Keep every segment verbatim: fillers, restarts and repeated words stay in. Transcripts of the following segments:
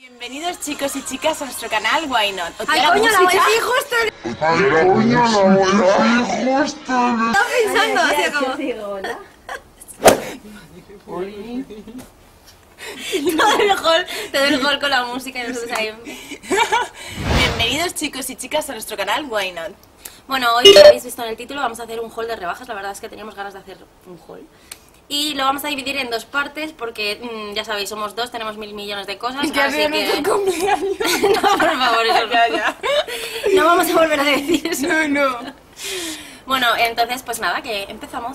Bienvenidos chicos y chicas a nuestro canal Why Not. ¡Ay, coño, la wifi justo! ¡Ay, coño, la wifi justo! Estaba pensando, hacía como... Todo el gol, todo el gol con la música y nosotros ahí... Bienvenidos chicos y chicas a nuestro canal Why Not. Bueno, hoy, como habéis visto en el título, vamos a hacer un haul de rebajas. La verdad es que teníamos ganas de hacer un haul. Y lo vamos a dividir en dos partes porque, mmm, ya sabéis, somos dos, tenemos mil millones de cosas. Y que así hace que... nuestro cumpleaños. No, por favor, eso ya, ya. No vamos a volver a decir eso. No, no. Bueno, entonces, pues nada, que empezamos.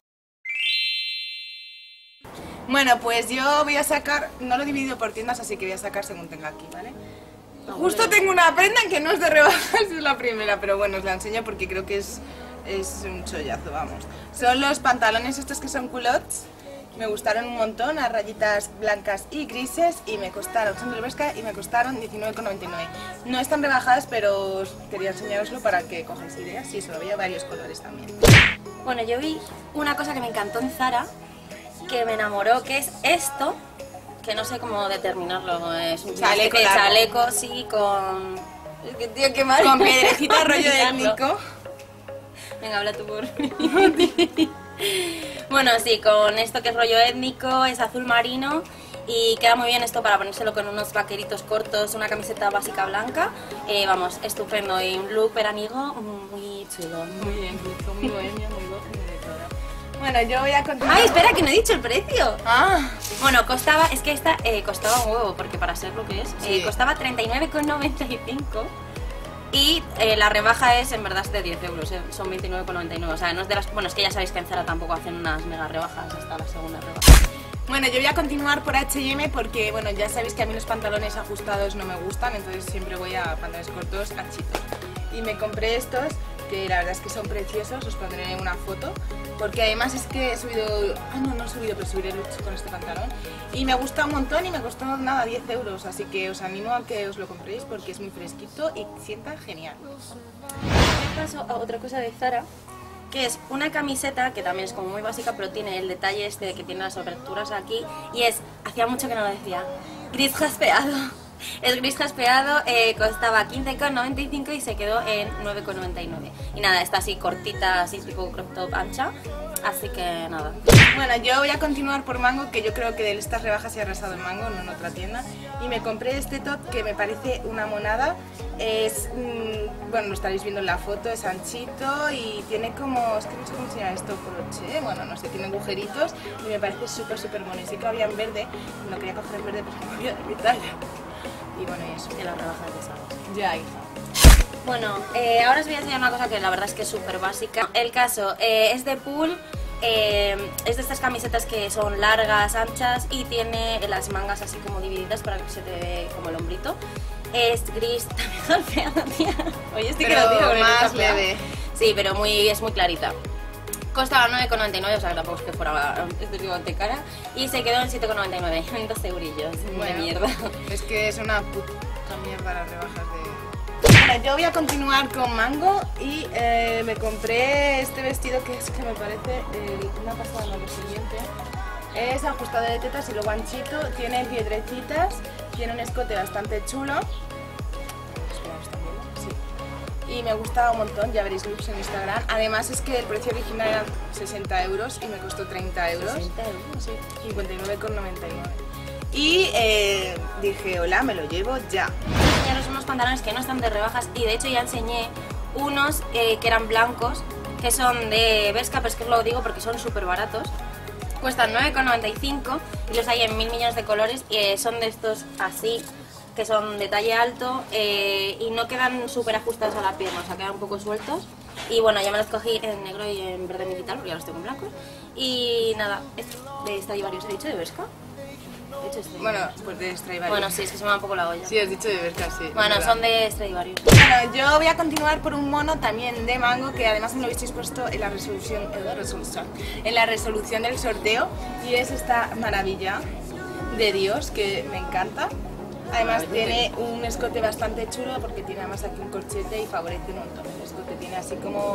Bueno, pues yo voy a sacar, no lo he dividido por tiendas, así que voy a sacar según tenga aquí, ¿vale? No, Justo bueno. tengo una prenda que no es de rebajas, es la primera, pero bueno, os la enseño porque creo que es, es un chollazo, vamos. Son los pantalones estos que son culottes, me gustaron un montón, a rayitas blancas y grises, y me costaron, son de Bershka y me costaron diecinueve con noventa y nueve. No están rebajadas, pero os quería enseñaroslo para que cojáis ideas, sí, solo había varios colores también. Bueno, yo vi una cosa que me encantó en Zara, que me enamoró, que es esto, que no sé cómo determinarlo, es un Chaleco de largo. chaleco, sí, con... Es que, tío, qué mal. Con piedrecita rollo de Explicarlo. étnico. Venga, habla tú por mí. Bueno, sí, con esto que es rollo étnico, es azul marino y queda muy bien esto para ponérselo con unos vaqueritos cortos, una camiseta básica blanca. Eh, vamos, estupendo y un look veraniego muy chulo. Muy bien, muy bohemia, muy bohemia de todo. Bueno, yo voy a continuar. ¡Ay, espera, que no he dicho el precio! Ah, Bueno, costaba, es que esta eh, costaba un huevo, porque para ser lo que es, Sí. eh, costaba treinta y nueve con noventa y cinco y eh, la rebaja es en verdad es de diez euros, eh, son veintinueve con noventa y nueve, o sea, no es de las... Bueno, es que ya sabéis que en Zara tampoco hacen unas mega rebajas hasta la segunda rebaja. bueno, yo voy a continuar por H y M porque, bueno, ya sabéis que a mí los pantalones ajustados no me gustan, entonces siempre voy a pantalones cortos, anchitos. Y me compré estos, que la verdad es que son preciosos, os pondré una foto, porque además es que he subido... Ah, no, no he subido, pero subiré looks con este pantalón. Y me gusta un montón y me costó nada, diez euros, así que os animo a que os lo compréis porque es muy fresquito y sienta genial. Paso a otra cosa de Zara, que es una camiseta que también es como muy básica, pero tiene el detalle este de que tiene las aberturas aquí, y es, hacía mucho que no lo decía, gris jaspeado. Es gris jaspeado, eh, costaba quince con noventa y cinco y se quedó en nueve con noventa y nueve. Y nada, está así cortita, así tipo crop top ancha, así que nada. Bueno, yo voy a continuar por Mango, que yo creo que de estas rebajas se ha arrasado en Mango, no en otra tienda. Y me compré este top que me parece una monada. Es, mmm, bueno, lo estaréis viendo en la foto, es anchito y tiene como, es que no sé cómo se llama esto, croché, bueno, no sé, tiene agujeritos y me parece súper, súper mono. Y sí que había en verde, no quería coger en verde porque no había de mi talla. Y bueno, y eso. De las rebajas de Zara. Ya, hija. Bueno, eh, ahora os voy a enseñar una cosa que la verdad es que es súper básica. El caso eh, es de pool, eh, es de estas camisetas que son largas, anchas y tiene las mangas así como divididas para que se te ve como el hombrito. Es gris, también golpeada, tía. Oye, estoy Pero quedando, tío, con el más golpeado. leve. Sí, pero muy, es muy clarita. Costaba nueve con noventa y nueve, o sea que tampoco es que fuera excesivamente cara. Y se quedó en siete con noventa y nueve, en dos eurillos. Bueno, de mierda. Es que es una puta mierda las rebajas de... Bueno, yo voy a continuar con Mango y eh, me compré este vestido que es que me parece eh, una pasada, no, lo siguiente. Es ajustado de tetas y luego anchito, tiene piedrecitas, tiene un escote bastante chulo. Espera, ¿está viendo? Sí. Y me gusta un montón, ya veréis looks en Instagram. Además es que el precio original era sesenta euros y me costó treinta euros. sesenta euros, sí. cincuenta y nueve con noventa y nueve. Y eh, dije, hola, me lo llevo ya. Enseñaros unos pantalones que no están de rebajas y de hecho ya enseñé unos eh, que eran blancos, que son de Bershka, pero es que os lo digo porque son súper baratos. Cuestan nueve con noventa y cinco y los hay en mil millones de colores y eh, son de estos así, que son de talle alto eh, y no quedan súper ajustados a la pierna, o sea, quedan un poco sueltos. Y bueno, ya me los cogí en negro y en verde militar porque ya los tengo en blancos. Y nada, es de Stradivarius, he dicho de Bershka. He dicho Stradivarius. Bueno, pues de Stradivarius. Bueno, sí, es que se me va un poco la olla. Sí, has dicho de Bershka, sí. Bueno, verdad. son de Stradivarius. Bueno, yo voy a continuar por un mono también de Mango, que además me lo habéis puesto en la resolución, en la resolución, en la resolución del sorteo, y es esta maravilla de Dios que me encanta. Además tiene un escote bastante chulo porque tiene además aquí un corchete y favorece un montón el escote. Tiene así como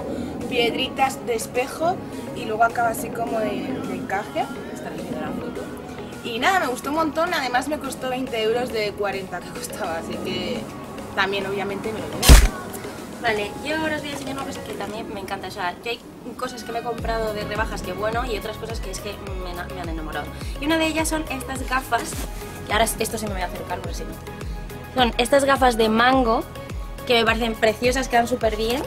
piedritas de espejo y luego acaba así como de, de encaje. Estaréis viendo la foto. Y nada, me gustó un montón, además me costó veinte euros de cuarenta que costaba, así que también obviamente me lo llevé. Vale, yo ahora os voy a enseñar una cosa que también me encanta. O sea, yo hay cosas que me he comprado de rebajas que bueno y otras cosas que es que me, me han enamorado. Y una de ellas son estas gafas, y ahora esto se me va a acercar por si no. Son estas gafas de Mango que me parecen preciosas, quedan súper bien.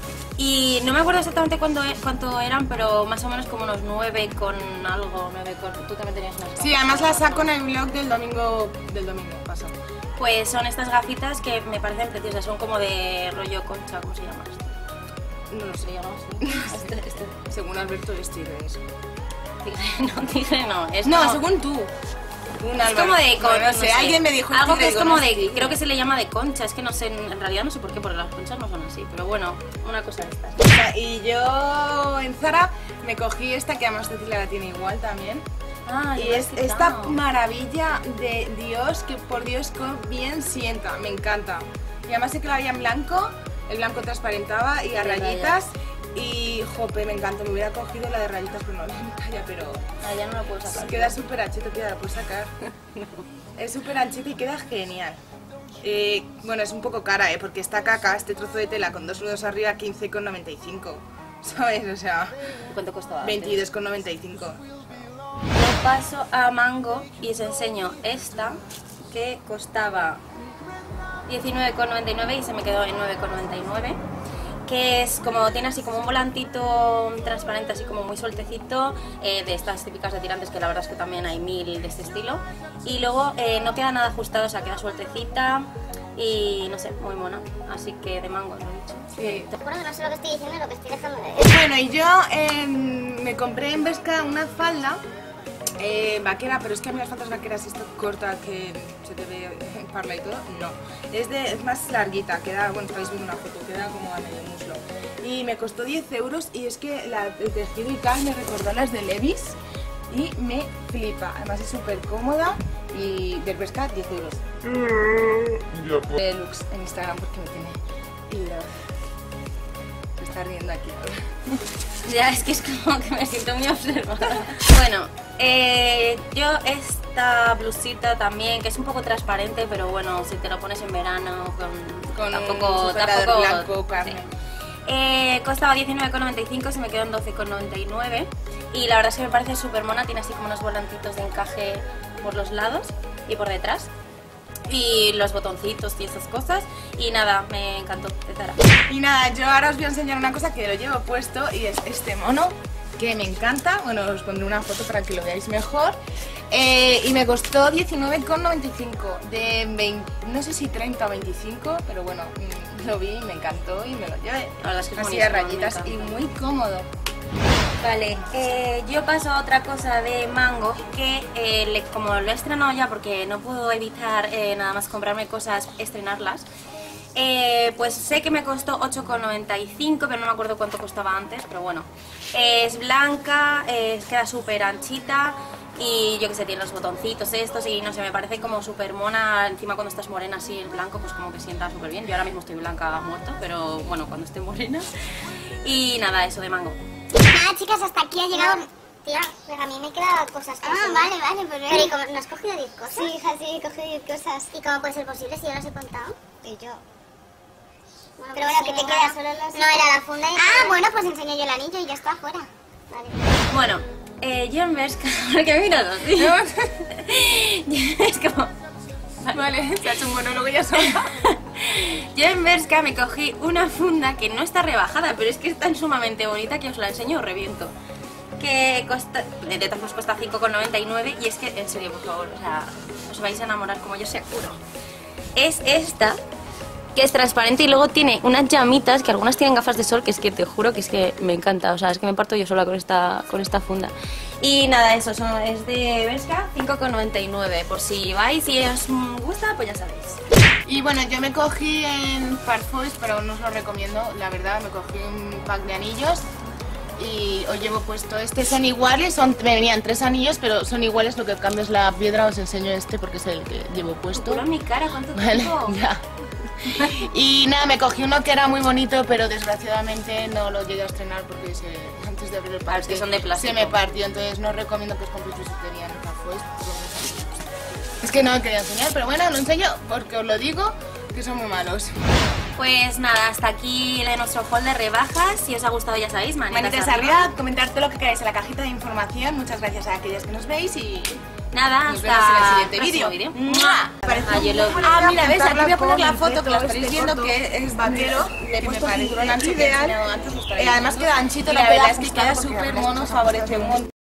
Y no me acuerdo exactamente cuánto, cuánto eran, pero más o menos como unos nueve con algo, nueve con... Tú también tenías unas gafas. Sí, además las saco en el vlog del domingo, del domingo pasado. Pues son estas gafitas que me parecen preciosas, son como de rollo concha, ¿cómo se llama esto? No lo sé, ¿Se llama así? Este, este. Según Alberto es tigre eso. Tigre, no, tigre no. Es No, como, según tú. Un es como de no, no sé, alguien me dijo algo tigre, que es digo, como no de, sé qué. creo que se le llama de concha, es que no sé, en realidad no sé por qué, porque las conchas no son así, pero bueno, una cosa de estas. Y yo en Zara me cogí esta que además Cecilia la tiene igual también. Ah, Y es esta maravilla de Dios, que por Dios que bien sienta, me encanta. Y además sé que la había en blanco, el blanco transparentaba y a de rayitas. Y jope, me encanta, me hubiera cogido la de rayitas, pero no la de mi talla, pero Ah, ya no lo puedo sacar. queda súper anchita, tía, la puedes sacar. Es súper anchita y queda genial. Eh, bueno, es un poco cara, ¿eh? Porque esta caca, este trozo de tela con dos nudos arriba, quince con noventa y cinco. ¿Sabes? O sea, ¿Cuánto costaba? veintidós con noventa y cinco. Yo paso a Mango y os enseño esta que costaba diecinueve con noventa y nueve y se me quedó en nueve con noventa y nueve, que es como, tiene así como un volantito transparente, así como muy sueltecito, eh, de estas típicas de tirantes, que la verdad es que también hay mil de este estilo, y luego eh, no queda nada ajustado, o sea, queda sueltecita y no sé, muy mona, así que de Mango, lo he dicho. Sí. Bueno, no sé lo que estoy diciendo, lo que estoy dejando de ver. Bueno, y yo eh, me compré en Bershka una falda eh, vaquera, pero es que a mí las faldas vaqueras esto corta que se te ve en parla y todo, no. Es, de, es más larguita, queda, bueno, estáis viendo una foto, queda como a medio muslo. Y me costó diez euros y es que la, el tejido y tal me recordó a las de Levi's y me flipa. Además es súper cómoda y del Bershka diez euros. Deluxe en Instagram porque me tiene love. Se está riendo aquí. Ya, es que es como que me siento muy observada. Bueno, eh, yo esta blusita también, que es un poco transparente, pero bueno, si te lo pones en verano con, Con tampoco, un sujetador tampoco blanco, carne. sí. Eh, costaba diecinueve con noventa y cinco, se me quedó en doce con noventa y nueve y la verdad es que me parece súper mona, tiene así como unos volantitos de encaje por los lados y por detrás y los botoncitos y esas cosas y nada, me encantó de Zara. Y nada, yo ahora os voy a enseñar una cosa que lo llevo puesto y es este mono que me encanta. Bueno, os pondré una foto para que lo veáis mejor. Eh, y me costó diecinueve con noventa y cinco, de veinte, no sé si treinta o veinticinco, pero bueno, mm, lo vi y me encantó y me lo llevé. La verdad es que es así a buenísimo, rayitas me y encanta. muy cómodo. Vale, eh, yo paso a otra cosa de Mango que eh, le- como lo he estrenado ya porque no puedo evitar eh, nada más comprarme cosas, estrenarlas, eh, pues sé que me costó ocho con noventa y cinco, pero no me acuerdo cuánto costaba antes, pero bueno, eh, es blanca, eh, queda súper anchita y yo que sé, tiene los botoncitos estos y no sé, me parece como súper mona, encima cuando estás morena así el blanco pues como que sienta súper bien. Yo ahora mismo estoy blanca muerta, pero bueno, cuando esté morena. Y nada, eso de Mango. Nada, chicas, hasta aquí ha llegado... Tía, pero a mí me quedan cosas que Ah, enseñar. vale, vale, pues Pero ¿y cómo, no has cogido diez cosas? Sí, hija, sí, he cogido diez cosas. ¿Y cómo puede ser posible si yo las he contado? Y yo. Bueno, Pero pues bueno, sí, que te venga, queda solo las- No, era la funda y... Ah, bueno, pues enseño yo el anillo y ya está fuera. Vale. Bueno, eh, yo en Bershka, porque me he mirado, tío. Es como... Vale, se ha hecho un monólogo ya sola. Yo en Bershka me cogí una funda que no está rebajada, pero es que es tan sumamente bonita que os la enseño, os reviento. Que costa, de todas formas cuesta cinco con noventa y nueve y es que, en serio, por favor, o sea, os vais a enamorar como yo seguro. Es esta, que es transparente y luego tiene unas llamitas, que algunas tienen gafas de sol, que es que te juro que es que me encanta, o sea, es que me parto yo sola con esta, con esta funda. Y nada, eso son, es de Bershka, cinco con noventa y nueve, por si vais y os gusta, pues ya sabéis. Y bueno, yo me cogí en Farfois, pero no os lo recomiendo, la verdad, me cogí un pack de anillos y os llevo puesto este. Son iguales, son, me venían tres anillos, pero son iguales, lo que cambia es la piedra. Os enseño este porque es el que llevo puesto. Puro en mi cara, ¿cuánto Vale, tiempo? ya. Y nada, me cogí uno que era muy bonito, pero desgraciadamente no lo llegué a estrenar porque se, antes de abrir el Ah, es que paquete son de plástico. se me partió, entonces no os recomiendo que os compréis bisutería en Farfois. que no quería enseñar, pero bueno, lo enseño porque os lo digo, que son muy malos. Pues nada, hasta aquí de nuestro haul de rebajas. Si os ha gustado ya sabéis, manitas, Manitas arriba, comentar todo lo que queráis en la cajita de información. Muchas gracias a aquellas que nos veis y Nada, nos hasta vemos en el siguiente próximo vídeo. ¡Mua! Parece Ayer lo- Ah, mira, ves, aquí voy a poner la con foto que la este estaréis viendo corto, que es vaquero. Le he que puesto me el cinturón parece ancho que he ideal. enseñado antes. lo estaréis Eh, además viendo. queda anchito, Y no la queda verdad es que ajustado queda porque súper además mono, nos favorece un ajustamos montón.